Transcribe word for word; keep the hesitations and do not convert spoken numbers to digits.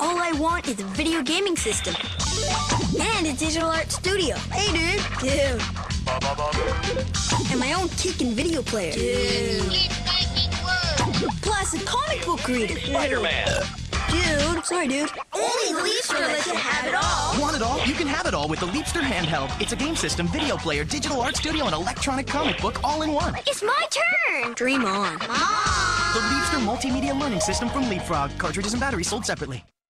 All I want is a video gaming system. And a digital art studio. Hey, dude. Dude. And my own kickin' video player. Dude. Plus a comic book reader. Spider-Man. Dude. Sorry, dude. Only Leapster lets you have it all. Want it all? You can have it all with the Leapster handheld. It's a game system, video player, digital art studio, and electronic comic book all in one. It's my turn. Dream on. The Leapster multimedia learning system from Leapfrog. Cartridges and batteries sold separately.